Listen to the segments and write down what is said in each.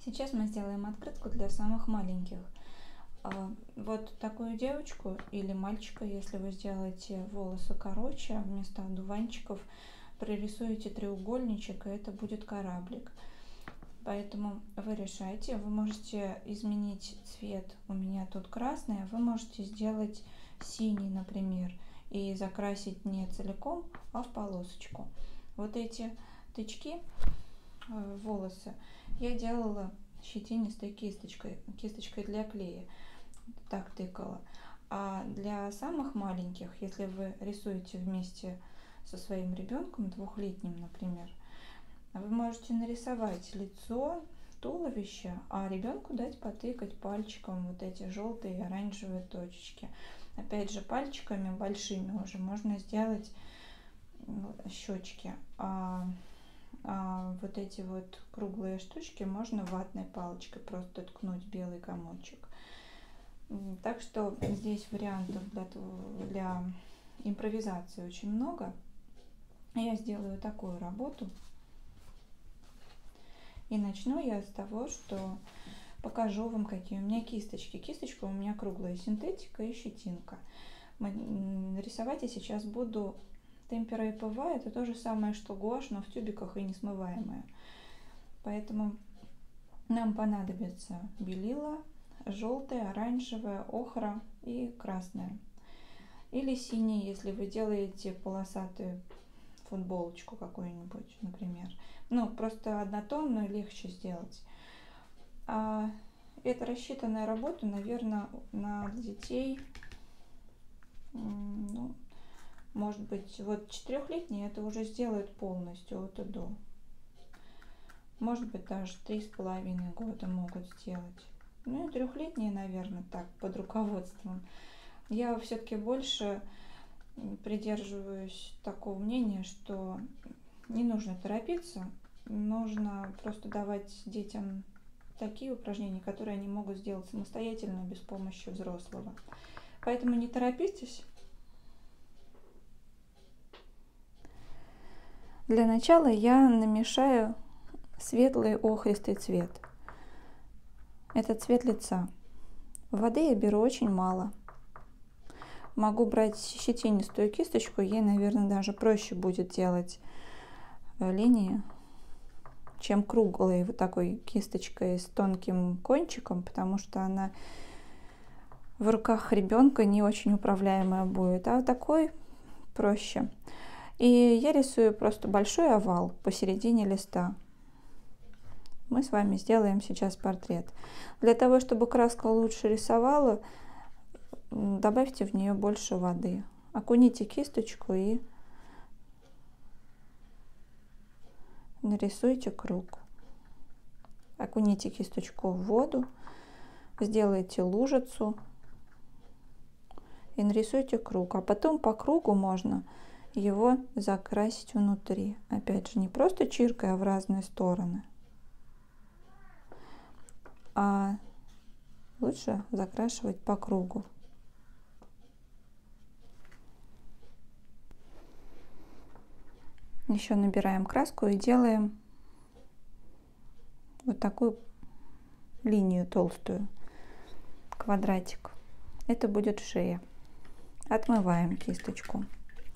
Сейчас мы сделаем открытку для самых маленьких. Вот такую девочку или мальчика, если вы сделаете волосы короче, вместо одуванчиков прорисуете треугольничек, и это будет кораблик. Поэтому вы решайте, вы можете изменить цвет, у меня тут красный, а вы можете сделать синий, например, и закрасить не целиком, а в полосочку. Вот эти тычки, волосы, я делала щетинистой кисточкой для клея, так тыкала. А для самых маленьких, если вы рисуете вместе со своим ребенком, двухлетним, например, вы можете нарисовать лицо, туловище, а ребенку дать потыкать пальчиком вот эти желтые и оранжевые точечки. Опять же, пальчиками большими уже можно сделать щечки, а вот эти вот круглые штучки можно ватной палочкой просто ткнуть белый комочек. Так что здесь вариантов для импровизации очень много. Я сделаю такую работу. И начну я с того, что покажу вам, какие у меня кисточки. Кисточка у меня круглая, синтетика и щетинка. Рисовать я сейчас буду темпера ИПВА. Это то же самое, что гуашь, но в тюбиках и несмываемая. Поэтому нам понадобится белила, желтая, оранжевая, охра и красная. Или синий, если вы делаете полосатую футболочку какую-нибудь, например. Ну, просто однотонную легче сделать. Это рассчитанная работа, наверное, на детей, ну, может быть, вот 4-летние это уже сделают полностью от и до. Может быть, даже 3,5 года могут сделать. Ну и 3-летние, наверное, так, под руководством. Я все-таки больше придерживаюсь такого мнения, что не нужно торопиться, нужно просто давать детям такие упражнения, которые они могут сделать самостоятельно, без помощи взрослого. Поэтому не торопитесь. Для начала я намешаю светлый охристый цвет. Это цвет лица. Воды я беру очень мало. Могу брать щетинистую кисточку, ей, наверное, даже проще будет делать линии, чем круглой вот такой кисточкой с тонким кончиком, потому что она в руках ребенка не очень управляемая будет, а вот такой проще. И я рисую просто большой овал посередине листа. Мы с вами сделаем сейчас портрет. Для того, чтобы краска лучше рисовала, добавьте в нее больше воды. Окуните кисточку и нарисуйте круг. Окуните кисточку в воду, сделайте лужицу и нарисуйте круг. А потом по кругу можно его закрасить внутри. Опять же, не просто чиркая в разные стороны, а лучше закрашивать по кругу. Еще набираем краску и делаем вот такую линию толстую, квадратик. Это будет шея. Отмываем кисточку.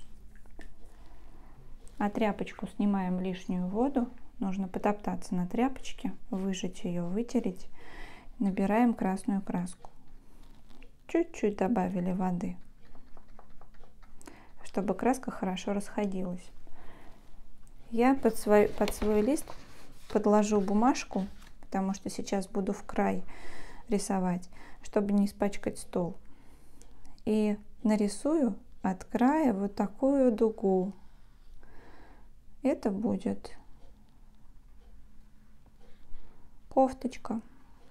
А тряпочку снимаем лишнюю воду. Нужно потоптаться на тряпочке, выжать ее, вытереть. Набираем красную краску. Чуть-чуть добавили воды, чтобы краска хорошо расходилась. Я под свой лист подложу бумажку, потому что сейчас буду в край рисовать, чтобы не испачкать стол. И нарисую от края вот такую дугу. Это будет кофточка.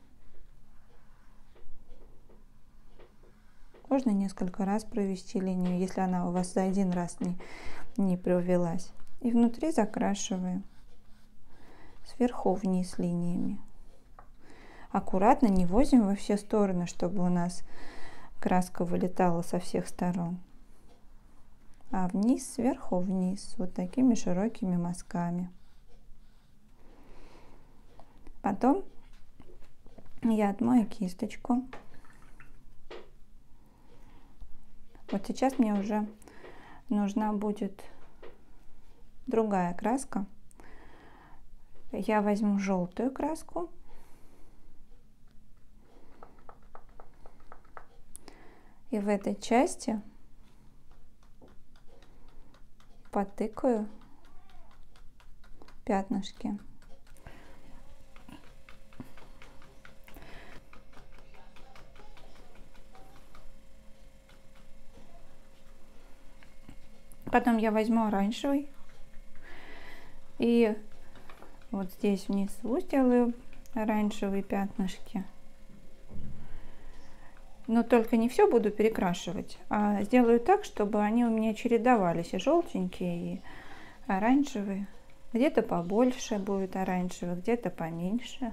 Можно несколько раз провести линию, если она у вас за один раз не провелась. И внутри закрашиваем сверху вниз линиями. Аккуратно, не возим во все стороны, чтобы у нас краска вылетала со всех сторон. А вниз, сверху вниз, вот такими широкими мазками. Потом Я отмою кисточку. Вот сейчас мне уже нужна будет другая краска. Я возьму желтую краску и в этой части потыкаю пятнышки. Потом я возьму оранжевый и вот здесь внизу сделаю оранжевые пятнышки. Но только не все буду перекрашивать, а сделаю так, чтобы они у меня чередовались, и желтенькие, и оранжевые. Где-то побольше будет оранжевых, где-то поменьше.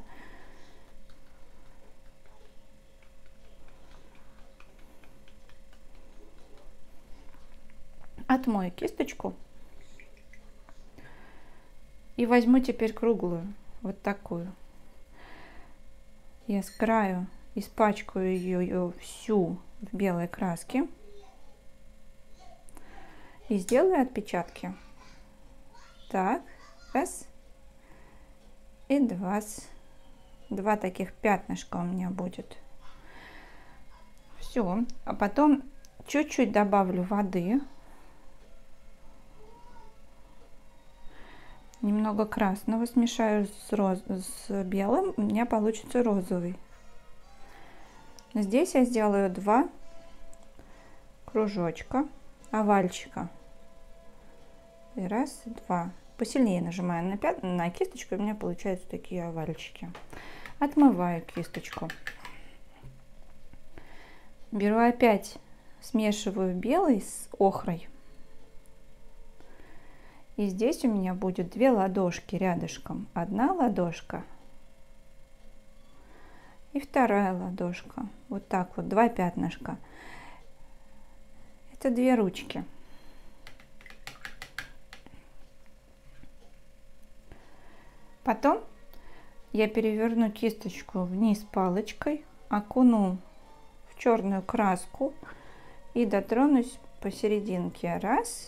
Отмою кисточку и возьму теперь круглую, вот такую. Я с краю испачкаю ее всю в белой краске и сделаю отпечатки. Так, раз и два. Два таких пятнышка у меня будет. Все, а потом чуть-чуть добавлю воды. Немного красного смешаю с белым, у меня получится розовый. Здесь я сделаю 2 кружочка, овальчика. И раз, два. Посильнее нажимаю на кисточку, и у меня получаются такие овальчики. Отмываю кисточку. Беру опять, смешиваю белый с охрой. И здесь у меня будет 2 ладошки рядышком. Одна ладошка и вторая ладошка. Вот так вот, 2 пятнышка. Это 2 ручки. Потом я переверну кисточку вниз палочкой, окуну в черную краску и дотронусь посерединке. Раз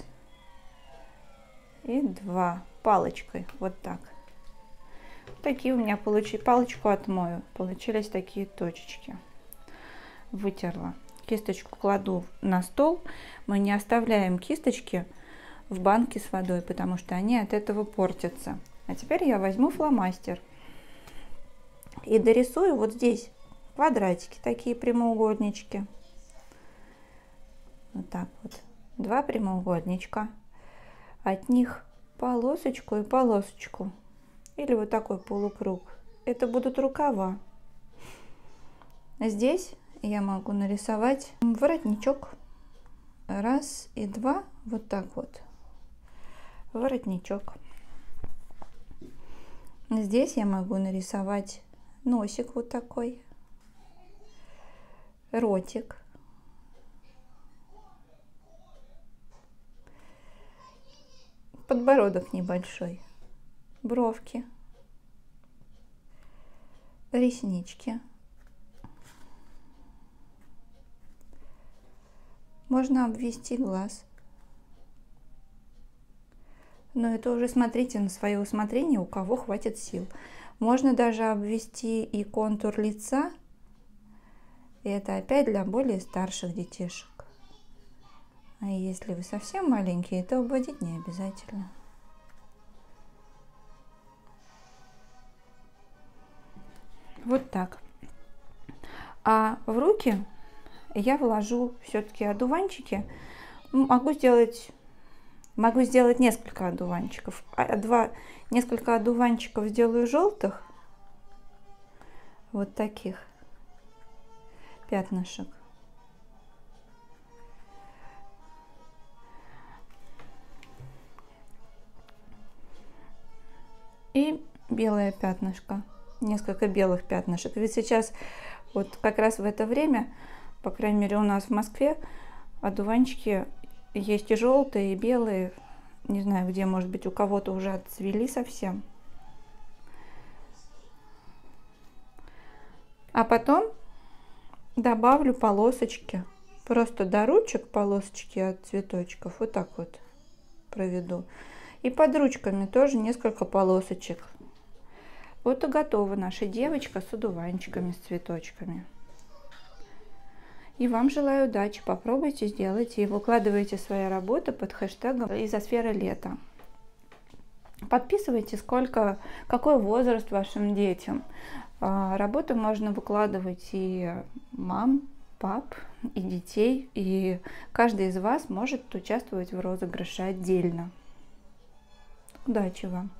и 2 палочкой, вот так. Такие у меня получились, палочку отмою, получились такие точечки. Вытерла. Кисточку кладу на стол. Мы не оставляем кисточки в банке с водой, потому что они от этого портятся. А теперь я возьму фломастер и дорисую вот здесь квадратики, такие прямоугольнички. Вот так вот. 2 прямоугольничка. От них полосочку и полосочку. Или вот такой полукруг. Это будут рукава. Здесь я могу нарисовать воротничок. Раз и 2. Вот так вот. Воротничок. Здесь я могу нарисовать носик вот такой. Ротик. Подбородок небольшой. Бровки, реснички. Можно обвести глаз. Но это уже смотрите на свое усмотрение, у кого хватит сил. Можно даже обвести и контур лица. И это опять для более старших детишек. А если вы совсем маленькие, то обводить не обязательно. Вот так. А в руки я вложу все-таки одуванчики. Могу сделать несколько одуванчиков. Несколько одуванчиков сделаю желтых. Вот таких пятнышек. И белое пятнышко. Несколько белых пятнышек. Ведь сейчас вот как раз в это время, по крайней мере у нас в Москве, одуванчики есть и желтые, и белые. Не знаю, где, может быть, у кого-то уже отцвели совсем. А потом добавлю полосочки. Просто до ручек полосочки от цветочков. Вот так вот проведу. И под ручками тоже несколько полосочек. Вот и готова наша девочка с одуванчиками, с цветочками. И вам желаю удачи. Попробуйте, сделайте и выкладывайте свои работы под хэштегом «Изосфера лета». Подписывайте, какой возраст вашим детям. Работы можно выкладывать и мам, пап, и детей. И каждый из вас может участвовать в розыгрыше отдельно. Удачи вам!